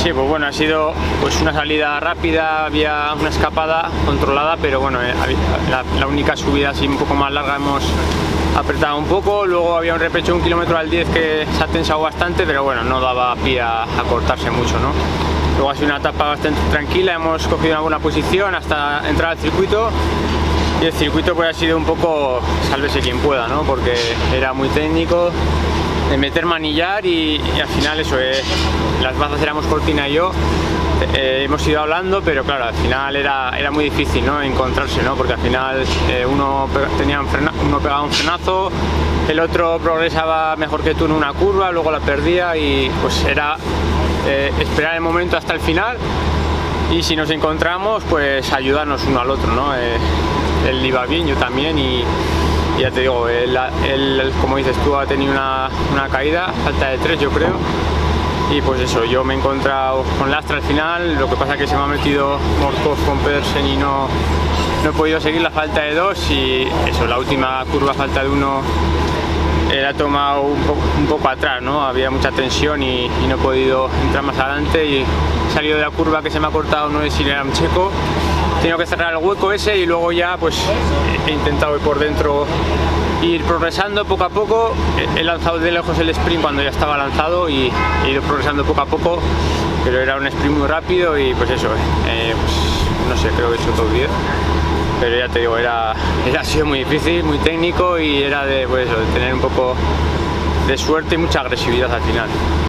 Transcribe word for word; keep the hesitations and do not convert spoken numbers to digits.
Sí, pues bueno, ha sido pues una salida rápida, había una escapada controlada, pero bueno, eh, la, la única subida así un poco más larga hemos apretado un poco, luego había un repecho un kilómetro al diez que se ha tensado bastante, pero bueno, no daba pie a, a cortarse mucho, ¿no? Luego ha sido una etapa bastante tranquila, hemos cogido una buena posición hasta entrar al circuito. Y el circuito pues ha sido un poco sálvese quien pueda, ¿no? Porque era muy técnico, de meter manillar y, y al final eso, eh, las bazas éramos Cortina y yo, eh, hemos ido hablando, pero claro, al final era, era muy difícil, ¿no? Encontrarse, ¿no? Porque al final eh, uno, tenía un frena, uno pegaba un frenazo, el otro progresaba mejor que tú en una curva, luego la perdía y pues era eh, esperar el momento hasta el final y si nos encontramos pues ayudarnos uno al otro, ¿no? Eh, él iba bien, yo también y, y ya te digo, él, él como dices tú ha tenido una, una caída, falta de tres yo creo, y pues eso, yo me he encontrado con lastre al final, lo que pasa es que se me ha metido Morkov con Pedersen y no, no he podido seguir la falta de dos y eso, la última curva falta de uno él ha tomado un poco, un poco atrás, ¿no? Había mucha tensión y, y no he podido entrar más adelante y he salido de la curva que se me ha cortado, no es si era un checo. He tenido que cerrar el hueco ese y luego ya pues he intentado ir por dentro, ir progresando poco a poco. He lanzado de lejos el sprint cuando ya estaba lanzado y he ido progresando poco a poco, pero era un sprint muy rápido y pues eso, eh, pues, no sé, creo que he hecho todo bien. Pero ya te digo, era, era ha sido muy difícil, muy técnico y era de, pues eso, de tener un poco de suerte y mucha agresividad al final.